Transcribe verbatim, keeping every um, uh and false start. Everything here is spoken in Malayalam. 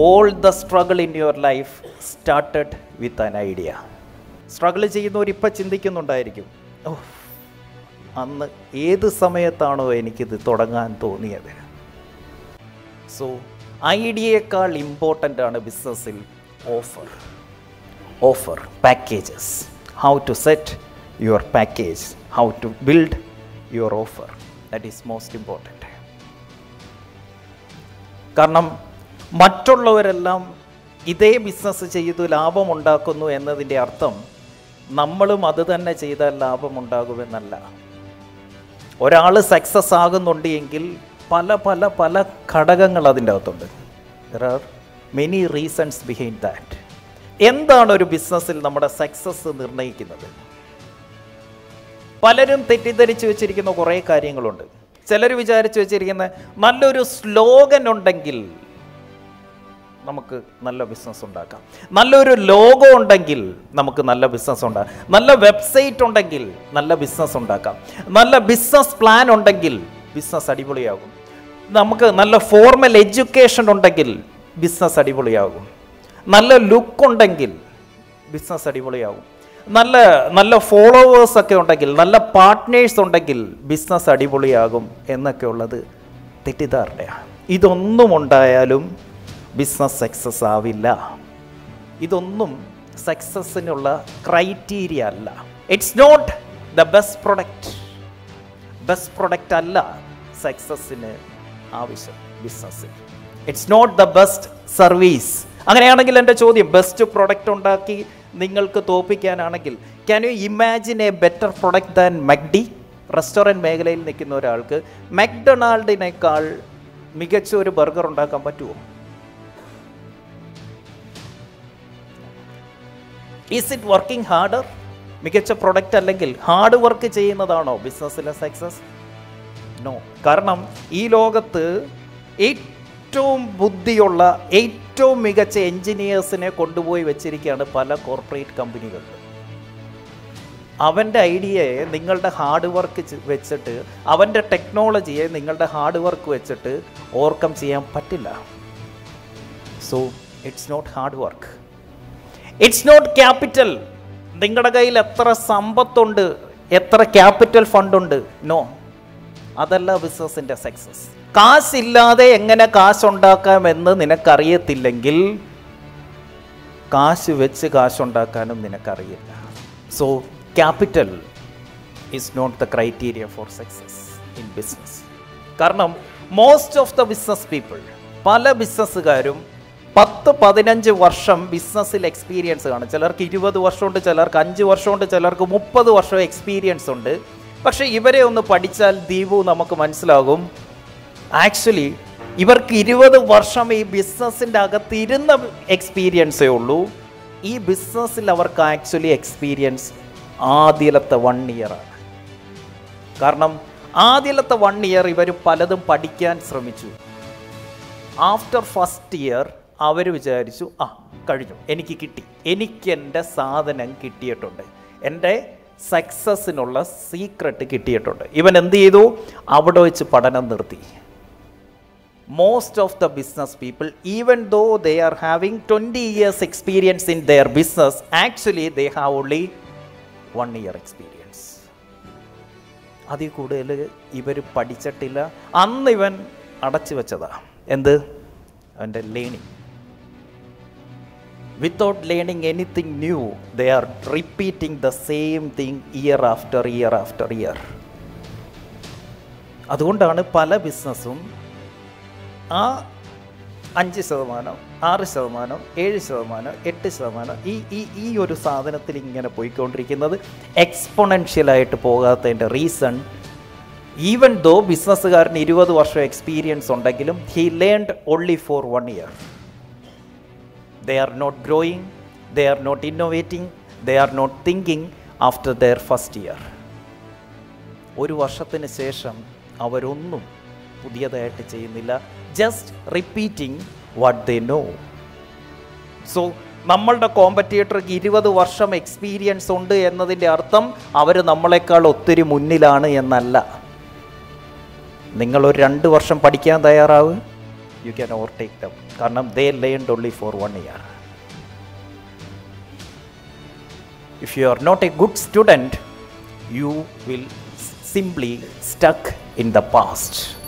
all the struggle in your life started with an idea. Struggle ചെയ്യുന്നവർ ഇപ്പം ചിന്തിക്കുന്നുണ്ടായിരിക്കും, ഓ അന്ന് ഏത് സമയത്താണോ എനിക്കിത് തുടങ്ങാൻ തോന്നിയത്. സോ ഐഡിയയേക്കാൾ ഇമ്പോർട്ടൻ്റ് ആണ് ബിസിനസ്സിൽ offer. Offer, packages, how to set your package, how to build your offer, that is most important. കാരണം മറ്റുള്ളവരെല്ലാം ഇതേ ബിസിനസ് ചെയ്തു ലാഭമുണ്ടാക്കുന്നു എന്നതിൻ്റെ അർത്ഥം നമ്മളും അത് തന്നെ ചെയ്താൽ ലാഭമുണ്ടാകുമെന്നല്ല. ഒരാൾ സക്സസ് ആകുന്നുണ്ട് എങ്കിൽ പല പല പല ഘടകങ്ങൾ അതിൻ്റെ അകത്തുണ്ട്. There are many reasons behind that. എന്താണ് ഒരു ബിസിനസ്സിൽ നമ്മുടെ സക്സസ് നിർണ്ണയിക്കുന്നത്? പലരും തെറ്റിദ്ധരിച്ച് വെച്ചിരിക്കുന്ന കുറേ കാര്യങ്ങളുണ്ട്. ചിലർ വിചാരിച്ച് വെച്ചിരിക്കുന്ന നല്ലൊരു സ്ലോഗൻ ഉണ്ടെങ്കിൽ നമുക്ക് നല്ല ബിസിനസ് ഉണ്ടാക്കാം, നല്ലൊരു ലോഗോ ഉണ്ടെങ്കിൽ നമുക്ക് നല്ല ബിസിനസ് ഉണ്ടാക്കാം, നല്ല വെബ്സൈറ്റ് ഉണ്ടെങ്കിൽ നല്ല ബിസിനസ് ഉണ്ടാക്കാം, നല്ല ബിസിനസ് പ്ലാൻ ഉണ്ടെങ്കിൽ ബിസിനസ് അടിപൊളിയാകും, നമുക്ക് നല്ല ഫോർമൽ എഡ്യൂക്കേഷൻ ഉണ്ടെങ്കിൽ ബിസിനസ് അടിപൊളിയാകും, നല്ല ലുക്ക് ഉണ്ടെങ്കിൽ ബിസിനസ് അടിപൊളിയാകും, നല്ല നല്ല ഫോളോവേഴ്സ് ഒക്കെ ഉണ്ടെങ്കിൽ, നല്ല പാർട്ട്നേഴ്സ് ഉണ്ടെങ്കിൽ ബിസിനസ് അടിപൊളിയാകും എന്നൊക്കെ ഉള്ളത് തെറ്റിദ്ധാരണയാണ്. ഇതൊന്നും ഉണ്ടായാലും ബിസിനസ് സക്സസ് ആവില്ല. ഇതൊന്നും സക്സസ്സിനുള്ള ക്രൈറ്റീരിയ അല്ല. It's not the best product. Best product അല്ല സക്സസ്സിന് ആവശ്യം ബിസിനസ്സിൽ. It's not the best service. അങ്ങനെയാണെങ്കിൽ എൻ്റെ ചോദ്യം, ബെസ്റ്റ് പ്രൊഡക്റ്റ് ഉണ്ടാക്കി നിങ്ങൾക്ക് തോൽപ്പിക്കാനാണെങ്കിൽ can you imagine a better product than McD? Restaurant മേഖലയിൽ നിൽക്കുന്ന ഒരാൾക്ക് മക്ഡൊണാൾഡിനേക്കാൾ മികച്ച ഒരു ബർഗർ ഉണ്ടാക്കാൻ പറ്റുമോ? Is it working harder? മികച്ച പ്രൊഡക്റ്റ് അല്ലെങ്കിൽ ഹാർഡ് വർക്ക് ചെയ്യുന്നതാണോ ബിസിനസ്സിലെ സക്സസ്? നോ. കാരണം ഈ ലോകത്ത് ഏറ്റവും ബുദ്ധിയുള്ള ഏറ്റവും മികച്ച എൻജിനീയേഴ്സിനെ കൊണ്ടുപോയി വെച്ചിരിക്കുകയാണ് പല കോർപ്പറേറ്റ് കമ്പനികളിൽ. അവൻ്റെ ഐഡിയയെ നിങ്ങളുടെ ഹാർഡ് വർക്ക് വെച്ചിട്ട്, അവൻ്റെ ടെക്നോളജിയെ നിങ്ങളുടെ ഹാർഡ് വർക്ക് വെച്ചിട്ട് ഓവർകം ചെയ്യാൻ പറ്റില്ല. So it's not hard work. It's not capital. നിങ്ങളുടെ കയ്യിൽ എത്ര സമ്പത്തുണ്ട്, എത്ര ക്യാപിറ്റൽ ഫണ്ടുണ്ട്, നോ, അതല്ല ബിസിനസിൻ്റെ സക്സസ്. കാശില്ലാതെ എങ്ങനെ കാശുണ്ടാക്കാമെന്ന് നിനക്കറിയത്തില്ലെങ്കിൽ കാശ് വെച്ച് കാശുണ്ടാക്കാനും നിനക്കറിയില്ല. So capital is not the criteria for success in business. കാരണം most of the business people, പല ബിസിനസ്സുകാരും പത്ത് പതിനഞ്ച് വർഷം ബിസിനസ്സിൽ എക്സ്പീരിയൻസ് കാണും. ചിലർക്ക് ഇരുപത് വർഷമുണ്ട്, ചിലർക്ക് അഞ്ച് വർഷമുണ്ട്, ചിലർക്ക് മുപ്പത് വർഷം എക്സ്പീരിയൻസ് ഉണ്ട്. പക്ഷേ ഇവരെ ഒന്ന് പഠിച്ചാൽ ദീപു നമുക്ക് മനസ്സിലാകും, ആക്ച്വലി ഇവർക്ക് ഇരുപത് വർഷം ഈ ബിസിനസ്സിൻ്റെ അകത്ത് ഇരുന്ന എക്സ്പീരിയൻസേ ഉള്ളൂ. ഈ ബിസിനസ്സിൽ അവർക്ക് ആക്ച്വലി എക്സ്പീരിയൻസ് ആദ്യത്തെ വൺ ഇയറാണ്. കാരണം ആദ്യത്തെ വൺ ഇയർ ഇവർ പലതും പഠിക്കാൻ ശ്രമിച്ചു. ആഫ്റ്റർ ഫസ്റ്റ് ഇയർ അവർ വിചാരിച്ചു, ആ കഴിഞ്ഞു, എനിക്ക് കിട്ടി, എനിക്ക് എൻ്റെ സാധനം കിട്ടിയിട്ടുണ്ട്, എൻ്റെ സക്സസ്സിനുള്ള സീക്രട്ട് കിട്ടിയിട്ടുണ്ട്. ഇവൻ എന്ത് ചെയ്തു? അവിടെ വെച്ച് പഠനം നിർത്തി. Most of the business people, even though they are having twenty years experience in their business, actually they have only one year experience. അതിൽ കൂടുതൽ ഇവർ പഠിച്ചിട്ടില്ല. അന്ന് ഇവൻ അടച്ചു വെച്ചതാ എന്ത്? അവൻ്റെ learning. Without learning anything new, they are repeating the same thing year after year after year. അതുകൊണ്ടാണ് പല ബിസിനസ്സും ആ അഞ്ച് ശതമാനം, ആറ് ശതമാനം, ഏഴ് ശതമാനം, എട്ട് ശതമാനം ഈ ഈ ഈ ഒരു സാധനത്തിൽ ഇങ്ങനെ പോയിക്കൊണ്ടിരിക്കുന്നത്. എക്സ്പൊണൻഷ്യലായിട്ട് പോകാത്തതിൻ്റെ റീസൺ, ഈവൻ ദോ ബിസിനസ്സുകാരന് ഇരുപത് വർഷം എക്സ്പീരിയൻസ് ഉണ്ടെങ്കിലും he learned only for one year. They are not growing, they are not innovating, they are not thinking after their first year. ഒരു വർഷത്തിന് ശേഷം അവരൊന്നും പുതിയതായിട്ട് ചെയ്യുന്നില്ല. Just repeating what they know. So നമ്മളുടെ കോമ്പറ്റീറ്റർക്ക് ഇരുപത് വർഷം എക്സ്പീരിയൻസ് ഉണ്ട് എന്നതിൻ്റെ അർത്ഥം അവർ നമ്മളെക്കാൾ ഒത്തിരി മുന്നിലാണ് എന്നല്ല. നിങ്ങളൊരു രണ്ട് വർഷം പഠിക്കാൻ തയ്യാറാവുക, you can overtake them. കാരണം they learned only for one year. If you are not a good student, you will simply stuck in the past.